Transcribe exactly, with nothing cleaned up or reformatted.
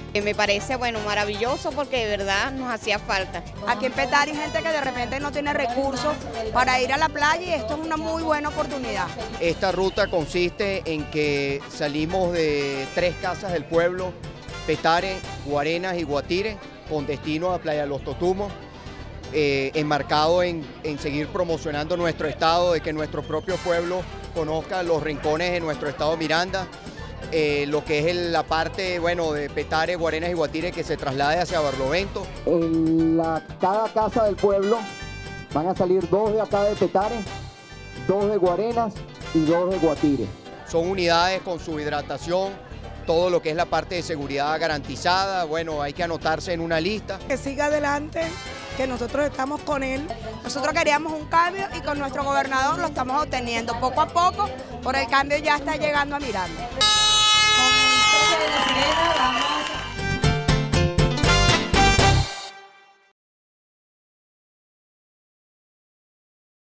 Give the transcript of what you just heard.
Me parece, bueno, maravilloso porque de verdad nos hacía falta. Aquí en Petare hay gente que de repente no tiene recursos para ir a la playa y esto es una muy buena oportunidad. Esta ruta consiste en que salimos de tres casas del pueblo, Petare, Guarenas y Guatire, con destino a Playa Los Totumos, eh, enmarcado en, en seguir promocionando nuestro estado, de que nuestro propio pueblo conozca los rincones de nuestro estado Miranda. Eh, lo que es el, la parte, bueno, de Petare, Guarenas y Guatire que se traslade hacia Barlovento. En la, cada casa del pueblo van a salir dos de acá de Petare, dos de Guarenas y dos de Guatire. Son unidades con su hidratación, todo lo que es la parte de seguridad garantizada. Bueno, hay que anotarse en una lista. Que siga adelante, que nosotros estamos con él. Nosotros queríamos un cambio y con nuestro gobernador lo estamos obteniendo poco a poco, por el cambio ya está llegando a Miranda. Con el toque de la sirena.